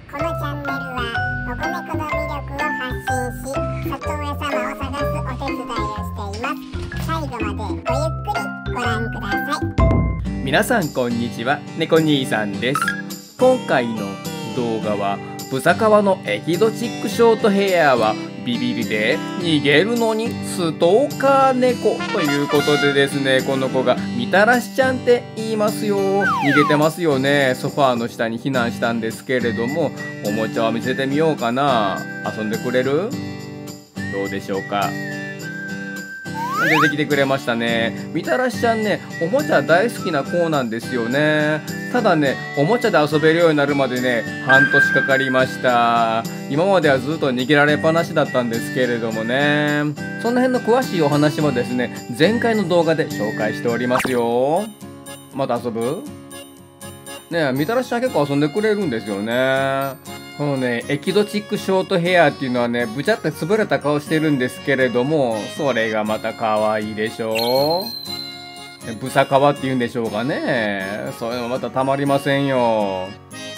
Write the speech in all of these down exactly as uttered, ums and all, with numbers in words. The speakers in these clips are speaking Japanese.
このチャンネルは保護猫の魅力を発信し、里親様を探すお手伝いをしています。最後までごゆっくりご覧ください。 皆さんこんにちは、猫兄さんです。今回の動画はブサカワのエキゾチックショートヘアはビビりで逃げるのにストーカー猫ということでですね、この子がみたらしちゃんって言いますよ。逃げてますよね。ソファーの下に避難したんですけれども、おもちゃを見せてみようかな。遊んでくれる？どうでしょうか。出てきてくれましたね。みたらしちゃんね、おもちゃ大好きな子なんですよね。ただね、おもちゃで遊べるようになるまでね、半年かかりました。今まではずっと逃げられっぱなしだったんですけれどもね。その辺の詳しいお話もですね、前回の動画で紹介しておりますよ。また遊ぶ？ねえ、みたらしちゃん結構遊んでくれるんですよね。このね、エキゾチックショートヘアっていうのはね、ぶちゃって潰れた顔してるんですけれども、それがまた可愛いでしょう。ブサカワって言うんでしょうかね。そういうのまたたまりませんよ。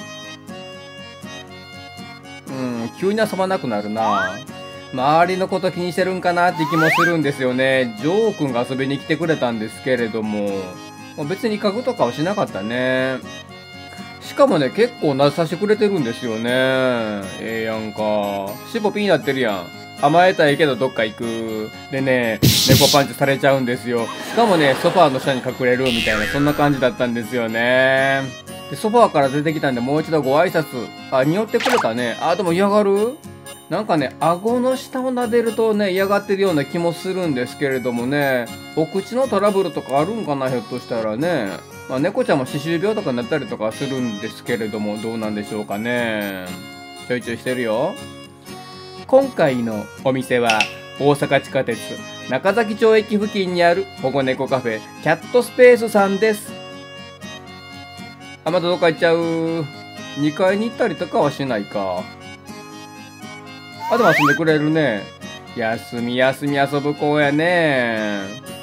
うん、急に遊ばなくなるな。周りのこと気にしてるんかなって気もするんですよね。ジョー君が遊びに来てくれたんですけれども、もう別に威嚇とかはしなかったね。しかもね、結構なさしてくれてるんですよね。ええやんか。尻尾ピーになってるやん。甘えたいけどどっか行く。でね、猫パンチされちゃうんですよ。しかもね、ソファーの下に隠れるみたいな、そんな感じだったんですよね。で、ソファーから出てきたんで、もう一度ご挨拶。あ、匂ってくれたね。あ、でも嫌がる？なんかね、顎の下を撫でるとね、嫌がってるような気もするんですけれどもね、お口のトラブルとかあるんかな、ひょっとしたらね。まあ、猫ちゃんも歯周病とかになったりとかするんですけれども、どうなんでしょうかね。ちょいちょいしてるよ。今回のお店は、大阪地下鉄中崎町駅付近にある保護猫カフェ、キャットスペースさんです。あ、またどっか行っちゃう。にかいに行ったりとかはしないか。あ、でも遊んでくれるね。休み休み遊ぶ子やね。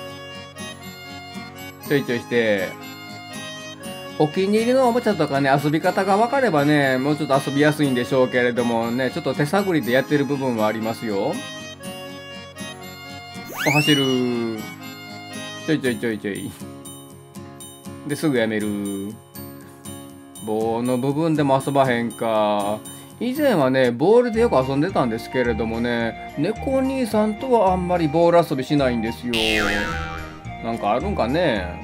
ちょいちょいして。お気に入りのおもちゃとかね、遊び方が分かればね、もうちょっと遊びやすいんでしょうけれどもね、ちょっと手探りでやってる部分はありますよ。お、走る。ちょいちょいちょいちょい。で、すぐやめる。棒の部分でも遊ばへんか。以前はね、ボールでよく遊んでたんですけれどもね、猫兄さんとはあんまりボール遊びしないんですよ。なんかあるんかね。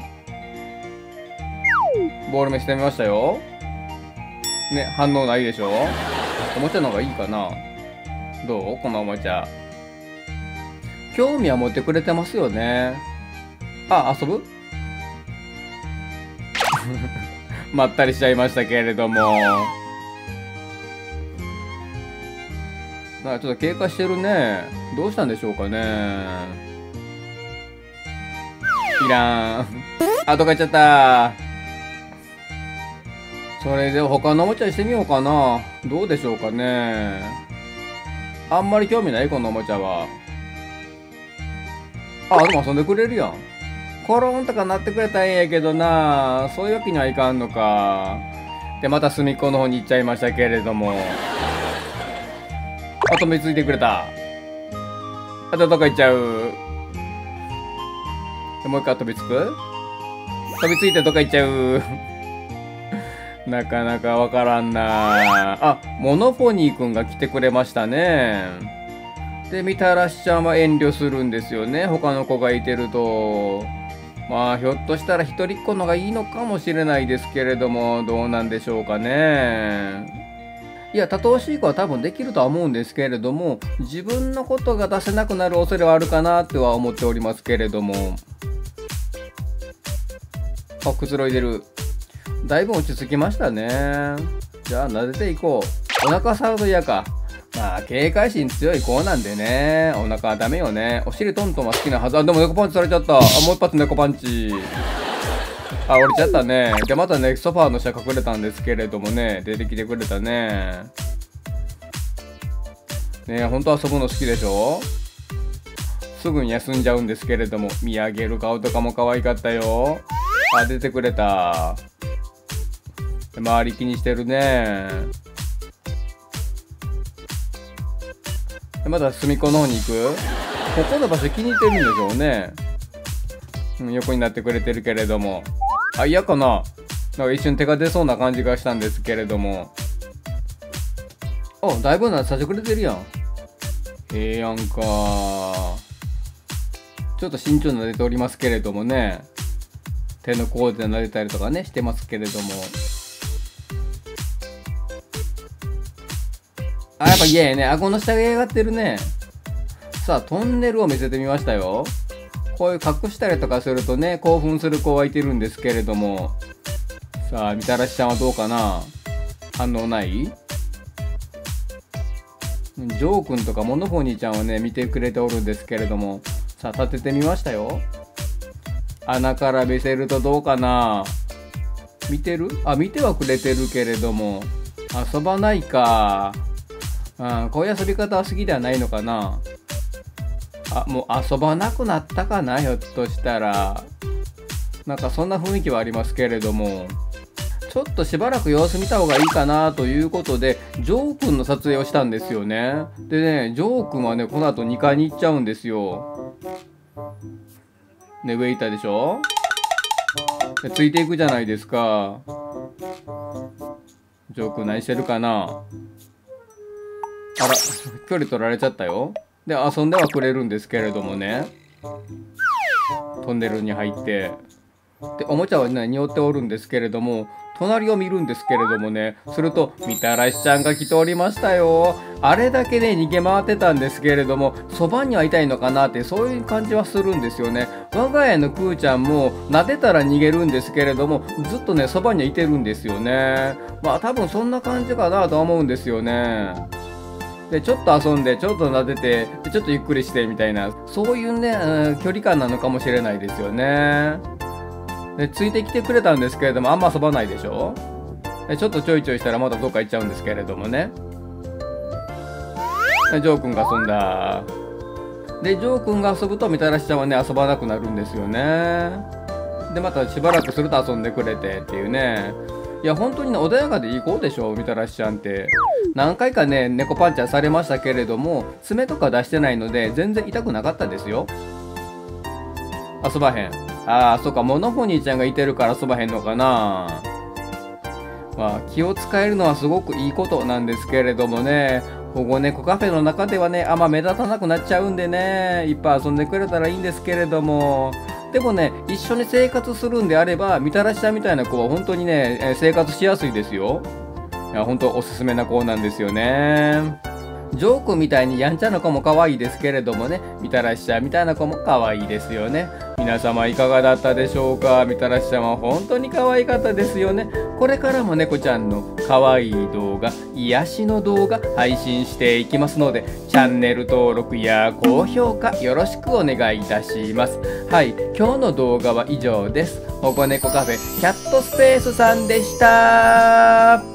ボール目してみましたよ。ね、反応ないでしょ。おもちゃの方がいいかな。どう？このおもちゃ。興味は持ってくれてますよね。あ、遊ぶ？まったりしちゃいましたけれども。なんかちょっと経過してるね。どうしたんでしょうかね。いらん。あ、どっか行っちゃった。それで他のおもちゃにしてみようかな。どうでしょうかね。あんまり興味ないこのおもちゃは。あ、でも遊んでくれるやん。コロンとかなってくれたらええんやけどな。そういうわけにはいかんのか。で、また隅っこの方に行っちゃいましたけれども。あとめついてくれた。あとどっか行っちゃう。でもう一回飛びつく？飛びついてどっか行っちゃう。なかなかわからんなあ。モノフォニーくんが来てくれましたね。で、みたらしちゃんは遠慮するんですよね。他の子がいてると。まあ、ひょっとしたら一人っ子のがいいのかもしれないですけれども、どうなんでしょうかね。いや、多頭飼育は多分できるとは思うんですけれども、自分のことが出せなくなる恐れはあるかなっては思っておりますけれども。あ、くつろいでる。だいぶ落ち着きましたね。じゃあ、撫でていこう。お腹触ると嫌か。まあ、警戒心強い子なんでね。お腹はダメよね。お尻トントンは好きなはず。あ、でも猫パンチされちゃった。あ、もう一発猫パンチ。あ、折れちゃったね。で、またね、ソファーの下隠れたんですけれどもね、出てきてくれたね。ねえ、ほんと遊ぶの好きでしょ？すぐに休んじゃうんですけれども、見上げる顔とかも可愛かったよ。あ、出てくれた。周り気にしてるね。 また隅っこの方に行く。ここの場所気に入ってるんでしょうね。うん、横になってくれてるけれども。あ、嫌かな。なんか一瞬手が出そうな感じがしたんですけれども。あ、だいぶなさせてくれてるやん。ええやんか。ちょっと慎重に撫でておりますけれどもね。手の甲で撫でたりとかね、してますけれども。あ、やっぱ嫌やね。顎の下が嫌がってるね。さあ、トンネルを見せてみましたよ。こういう隠したりとかするとね、興奮する子はいてるんですけれども。さあ、みたらしちゃんはどうかな。反応ない？ジョー君とかモノフォニーちゃんはね、見てくれておるんですけれども。さあ、立ててみましたよ。穴から見せるとどうかな。見てる？あ、見てはくれてるけれども。遊ばないか。うん、こういう遊び方は好きではないのかな。あ、もう遊ばなくなったかな、ひょっとしたら。なんかそんな雰囲気はありますけれども。ちょっとしばらく様子見た方がいいかなということで、ジョー君の撮影をしたんですよね。でね、ジョー君はね、この後にかいに行っちゃうんですよ。ね、上いたでしょ？でついていくじゃないですか。ジョー君何してるかな。あら、距離取られちゃったよ。で、遊んではくれるんですけれどもね。トンネルに入って。で、おもちゃはね、匂っておるんですけれども、隣を見るんですけれどもね、すると、みたらしちゃんが来ておりましたよ。あれだけね、逃げ回ってたんですけれども、そばにはいたいのかなって、そういう感じはするんですよね。我が家のくーちゃんも、撫でたら逃げるんですけれども、ずっとね、そばにはいてるんですよね。まあ、多分そんな感じかなとは思うんですよね。で、ちょっと遊んで、ちょっと撫でて、でちょっとゆっくりしてみたいな、そういうね、うん、距離感なのかもしれないですよね。で、ついてきてくれたんですけれども、あんま遊ばないでしょ。で、ちょっとちょいちょいしたらまたどっか行っちゃうんですけれどもね。で、ジョー君が遊んだ。で、ジョー君が遊ぶとみたらしちゃんはね、遊ばなくなるんですよね。で、またしばらくすると遊んでくれてっていうね。いや、本当にね、穏やかでいい子でしょ、みたらしちゃんって。何回かね、猫パンチャーされましたけれども、爪とか出してないので、全然痛くなかったですよ。遊ばへん。ああ、そうか、モノフォニーちゃんがいてるから遊ばへんのかな。まあ、気を使えるのはすごくいいことなんですけれどもね、保護猫カフェの中ではね、あんま目立たなくなっちゃうんでね、いっぱい遊んでくれたらいいんですけれども、でもね、一緒に生活するんであれば、みたらしちゃんみたいな子は本当にね、生活しやすいですよ。いや、本当おすすめな子なんですよね。ジョー君みたいにやんちゃな子も可愛いですけれどもね、みたらしちゃんみたいな子も可愛いですよね。皆様いかがだったでしょうか。みたらしちゃんは本当に可愛かったですよね。これからも猫ちゃんの可愛い動画、癒しの動画配信していきますので、チャンネル登録や高評価よろしくお願いいたします。はい、今日の動画は以上です。保護猫カフェキャットスペースさんでした。